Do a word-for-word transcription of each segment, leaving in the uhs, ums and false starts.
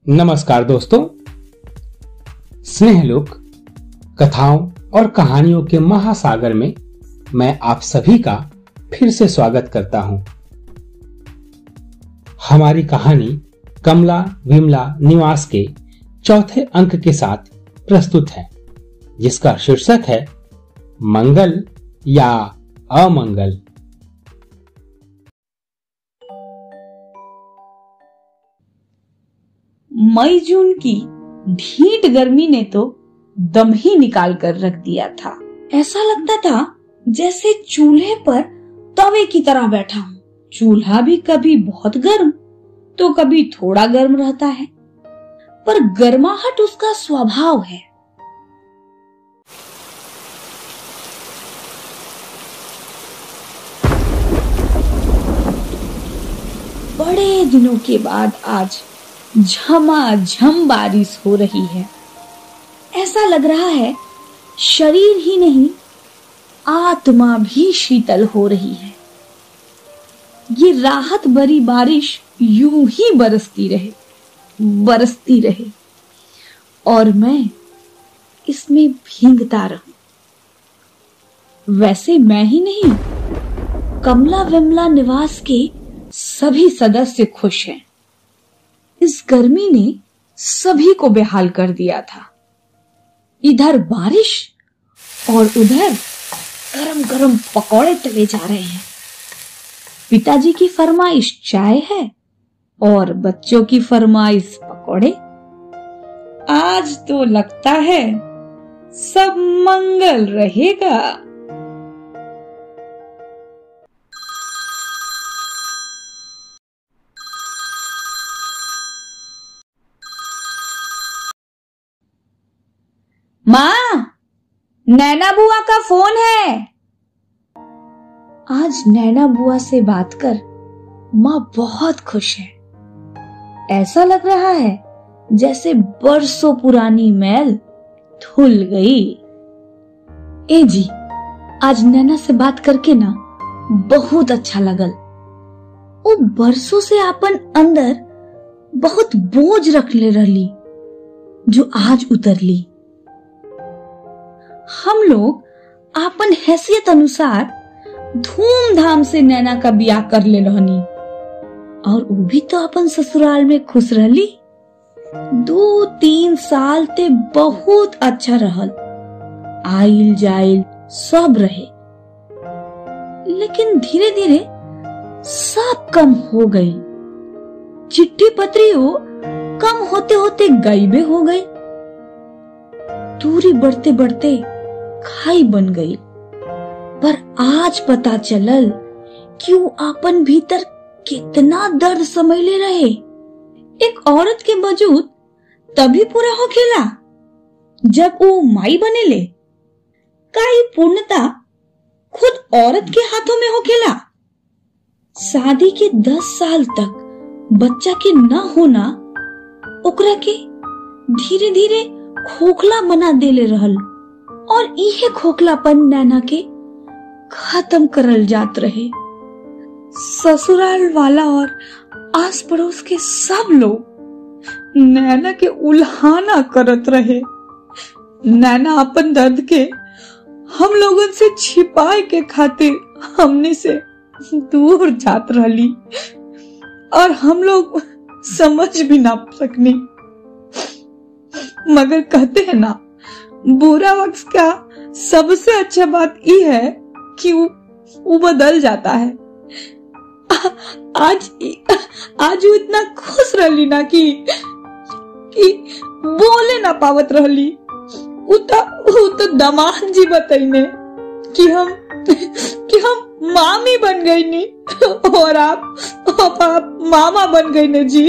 नमस्कार दोस्तों, स्नेहलोक कथाओं और कहानियों के महासागर में मैं आप सभी का फिर से स्वागत करता हूं। हमारी कहानी कमला विमला निवास के चौथे अंक के साथ प्रस्तुत है, जिसका शीर्षक है मंगल या अमंगल। मई जून की ढीठ गर्मी ने तो दम ही निकाल कर रख दिया था। ऐसा लगता था जैसे चूल्हे पर तवे की तरह बैठा हूँ। चूल्हा भी कभी बहुत गर्म तो कभी थोड़ा गर्म रहता है, पर गर्माहट उसका स्वभाव है। बड़े दिनों के बाद आज झमाझम बारिश हो रही है। ऐसा लग रहा है शरीर ही नहीं, आत्मा भी शीतल हो रही है। ये राहत भरी बारिश यूं ही बरसती रहे, बरसती रहे और मैं इसमें भींगता रहूं। वैसे मैं ही नहीं, कमला विमला निवास के सभी सदस्य खुश हैं। इस गर्मी ने सभी को बेहाल कर दिया था। इधर बारिश और उधर गरम गरम पकौड़े तले जा रहे हैं। पिताजी की फरमाइश चाय है और बच्चों की फरमाइश पकौड़े। आज तो लगता है सब मंगल रहेगा। माँ, नैना बुआ का फोन है। आज नैना बुआ से बात कर माँ बहुत खुश है। ऐसा लग रहा है जैसे बरसों पुरानी मैल धुल गई। ए जी, आज नैना से बात करके ना बहुत अच्छा लगल। वो बरसों से अपन अंदर बहुत बोझ रख ले रही, जो आज उतर ली। हम लोग अपन हैसियत अनुसार धूमधाम से नैना का ब्याह कर ले रहनी, और वो भी तो अपन ससुराल में खुश रहली। दो तीन साल ते बहुत अच्छा रहल, आइल जाइल सब रहे। लेकिन धीरे धीरे सब कम हो गई। चिट्ठी पत्रियों कम होते होते गायबे हो गई। दूरी बढ़ते बढ़ते खाई बन गई। पर आज पता चलल कि वो अपन भीतर कितना दर्द समझले रहे। एक औरत के वजूद तभी पूरा हो खेला जब वो माई बनेले। का ये पूर्णता खुद औरत के हाथों में हो खेला। शादी के दस साल तक बच्चा के न होना ओकरा के धीरे धीरे खोखला बना देले रहल, और इहे खोखलापन नैना के खत्म करल जात रहे। ससुराल वाला और आस पड़ोस के सब लोग नैना के उल्हाना करत रहे। नैना अपन दर्द के हम लोगन से छिपाए के खातिर हमने से दूर जात रहली, और हम लोग समझ भी ना सकनी। मगर कहते हैं ना, बुरा वक्त का सबसे अच्छा बात यह है कि वो, वो बदल जाता है। आ, आज आज वो इतना खुश रहली ना कि कि बोले ना पावत रहली। उता उता दमाद जी बताइने कि हम कि हम मामी बन गई नी, और आप, आप, आप मामा बन गई ने जी।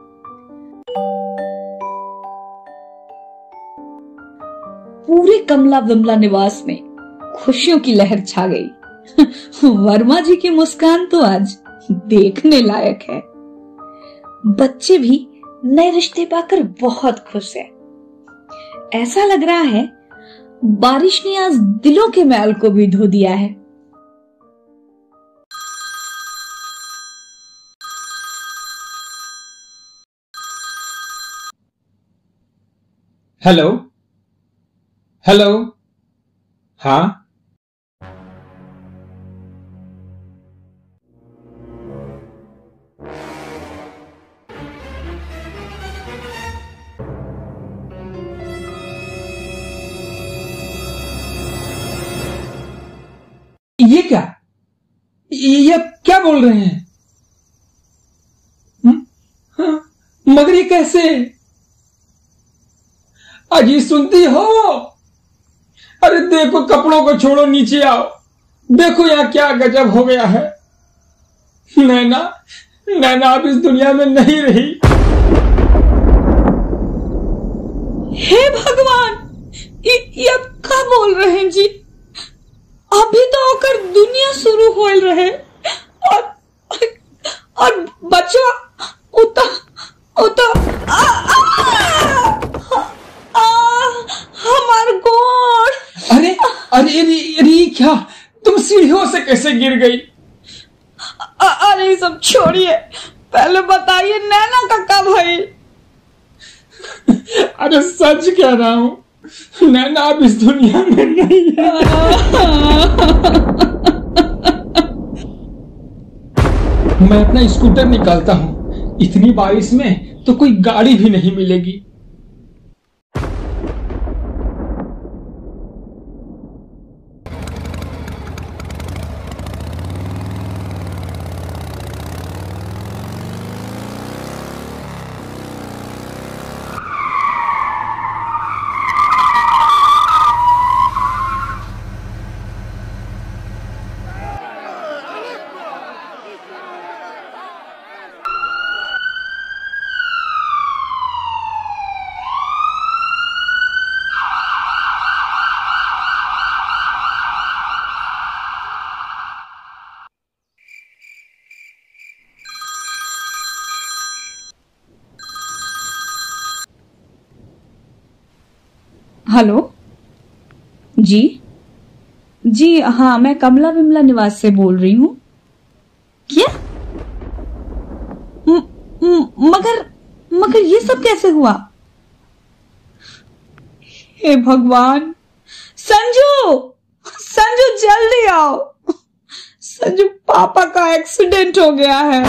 पूरे कमला विमला निवास में खुशियों की लहर छा गई। वर्मा जी की मुस्कान तो आज देखने लायक है। बच्चे भी नए रिश्ते पाकर बहुत खुश हैं। ऐसा लग रहा है बारिश ने आज दिलों के मैल को भी धो दिया है। Hello hello. हाँ, ये क्या, ये आप क्या बोल रहे हैं? हुँ? हाँ, मगर ये कैसे? अजी सुनती हो? अरे देखो, कपड़ों को छोड़ो, नीचे आओ। देखो यहाँ क्या गजब हो गया है। नैना, नैना अब इस दुनिया में नहीं रही। हे भगवान, ये, ये अब क्या बोल रहे हैं जी? अभी तो होकर दुनिया शुरू हो रहे और और बच्चा उता उता आ, आ, आ, हमार गोड़। अरे अरे अरे अरे क्या, तुम सीढ़ियों से कैसे गिर गई? अरे सब छोड़िए, पहले बताइए नैना का कब है? अरे सच कह रहा हूं, नैना अब इस दुनिया में नहीं है। मैं अपना स्कूटर निकालता हूं, इतनी बारिश में तो कोई गाड़ी भी नहीं मिलेगी। हेलो जी जी, हाँ मैं कमला विमला निवास से बोल रही हूँ। क्या? म, म, मगर मगर ये सब कैसे हुआ? हे भगवान, संजू संजू जल्दी आओ। संजू, पापा का एक्सीडेंट हो गया है।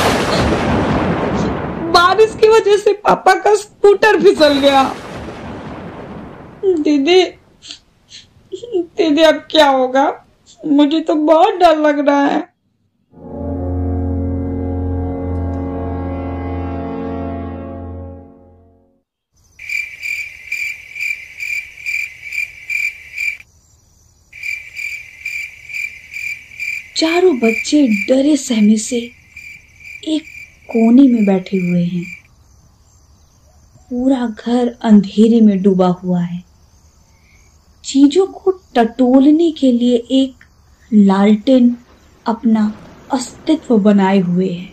बारिश की वजह से पापा का स्कूटर फिसल गया। दीदी दीदी अब क्या होगा? मुझे तो बहुत डर लग रहा है। चारों बच्चे डरे सहमे से एक कोने में बैठे हुए हैं। पूरा घर अंधेरे में डूबा हुआ है। चीजों को टटोलने के लिए एक लालटेन अपना अस्तित्व बनाए हुए है।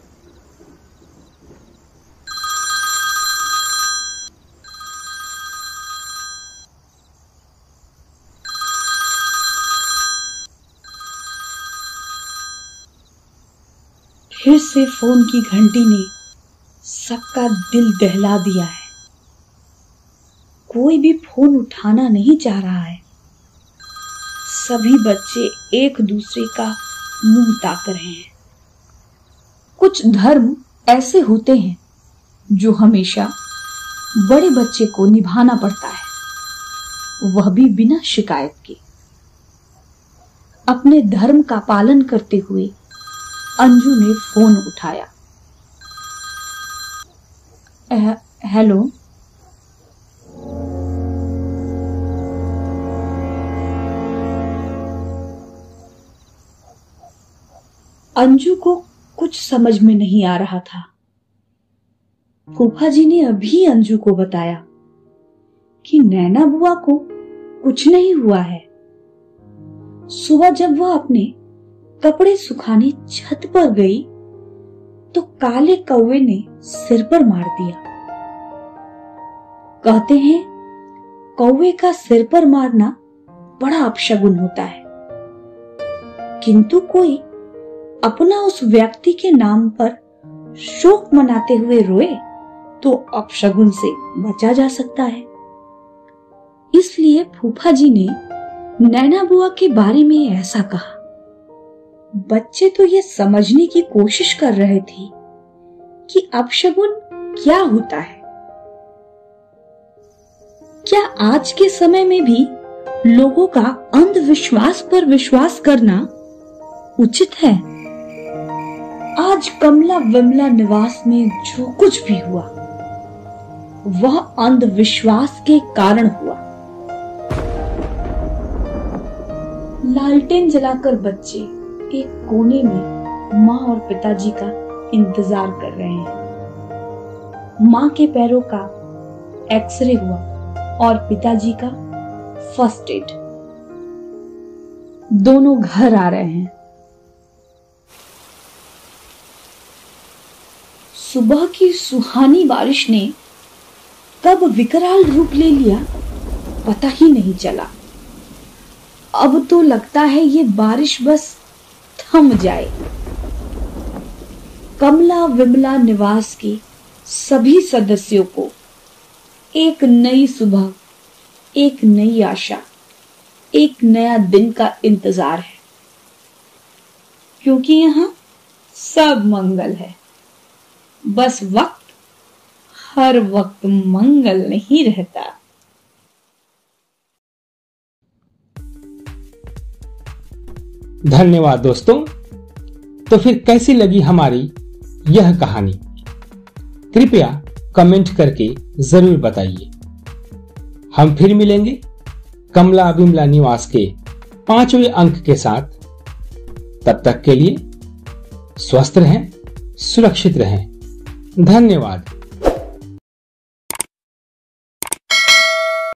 फिर से फोन की घंटी ने सबका दिल दहला दिया है। कोई भी फोन उठाना नहीं चाह रहा है। सभी बच्चे एक दूसरे का मुंह ताक रहे हैं। कुछ धर्म ऐसे होते हैं जो हमेशा बड़े बच्चे को निभाना पड़ता है, वह भी बिना शिकायत के। अपने धर्म का पालन करते हुए अंजू ने फोन उठाया। हेलो, अंजू को कुछ समझ में नहीं आ रहा था। फूफा जी ने अभी अंजू को बताया कि नैना बुआ को कुछ नहीं हुआ है। सुबह जब वह अपने कपड़े सुखाने छत पर गई तो काले कौवे ने सिर पर मार दिया। कहते हैं कौवे का सिर पर मारना बड़ा अपशगुन होता है, किंतु कोई अपना उस व्यक्ति के नाम पर शोक मनाते हुए रोए तो अपशगुन से बचा जा सकता है। इसलिए फूफा जी ने नैना बुआ के बारे में ऐसा कहा। बच्चे तो ये समझने की कोशिश कर रहे थे कि अपशगुन क्या होता है। क्या आज के समय में भी लोगों का अंधविश्वास पर विश्वास करना उचित है? आज कमला विमला निवास में जो कुछ भी हुआ वह अंधविश्वास के कारण हुआ। लालटेन जलाकर बच्चे एक कोने में माँ और पिताजी का इंतजार कर रहे हैं। माँ के पैरों का एक्सरे हुआ और पिताजी का फर्स्ट एड। दोनों घर आ रहे हैं। सुबह की सुहानी बारिश ने कब विकराल रूप ले लिया पता ही नहीं चला। अब तो लगता है ये बारिश बस थम जाए। कमला विमला निवास के सभी सदस्यों को एक नई सुबह, एक नई आशा, एक नया दिन का इंतजार है, क्योंकि यहां सब मंगल है। बस वक्त हर वक्त मंगल नहीं रहता। धन्यवाद दोस्तों। तो फिर कैसी लगी हमारी यह कहानी? कृपया कमेंट करके जरूर बताइए। हम फिर मिलेंगे कमला विमला निवास के पांचवें अंक के साथ। तब तक के लिए स्वस्थ रहें, सुरक्षित रहें। धन्यवाद।